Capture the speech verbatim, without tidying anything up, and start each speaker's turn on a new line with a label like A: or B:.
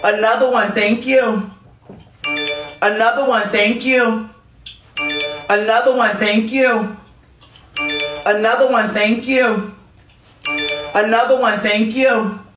A: Another one, thank you. Another one, thank you. Another one, thank you. Another one, thank you. Another one, thank you.